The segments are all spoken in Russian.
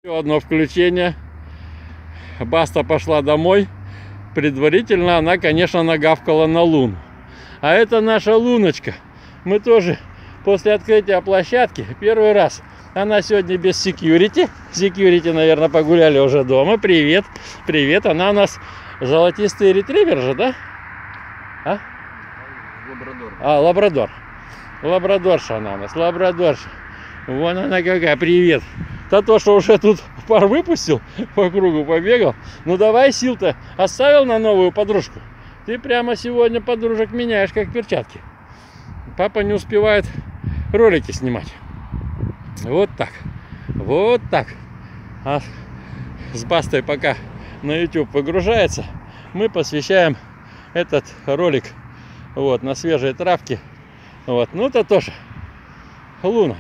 Еще одно включение. Баста пошла домой. Предварительно она, конечно, нагавкала на Луну. А это наша Луночка. Мы тоже после открытия площадки первый раз. Она сегодня без секьюрити. Секьюрити, наверное, погуляли уже дома. Привет. Привет. Она у нас золотистый ретривер же, да? А? Лабрадор. Лабрадор. Лабрадорша она у нас. Лабрадорша. Вон она какая. Привет. То, что уже тут пар выпустил, по кругу побегал. Ну давай сил-то оставил на новую подружку. Ты прямо сегодня подружек меняешь, как перчатки. Папа не успевает ролики снимать. Вот так. Вот так. А с Бастой пока на YouTube выгружается, мы посвящаем этот ролик вот на свежие травки. Вот. Ну это тоже Луна.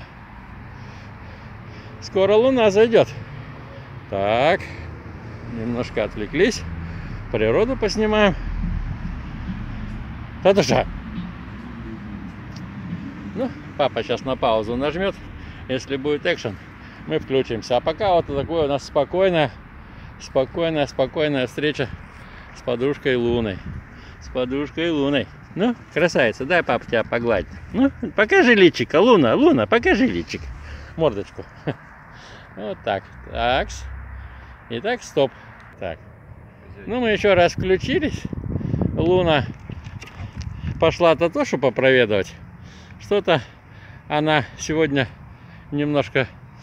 Скоро Луна зайдет. Так, немножко отвлеклись. Природу поснимаем. Татуша. Ну, папа сейчас на паузу нажмет. Если будет экшен, мы включимся. А пока вот такое у нас спокойная встреча с подружкой Луной. С подружкой Луной. Ну, красавица, дай папа тебя погладить. Ну, покажи личико, Луна, Луна, покажи личико. Мордочку. Вот так. Такс. Итак, стоп. Так. Ну, мы еще раз включились. Луна пошла Татошу попроведывать. Что-то она сегодня немножко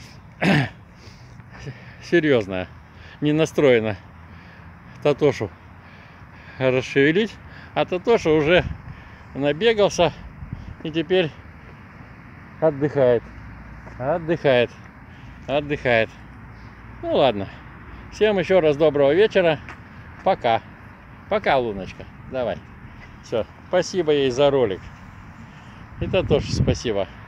серьезная. Не настроена Татошу расшевелить. А Татоша уже набегался и теперь отдыхает. Отдыхает. Отдыхает. Ну ладно. Всем еще раз доброго вечера. Пока. Пока, Луночка. Давай. Все. Спасибо ей за ролик. И то тоже спасибо.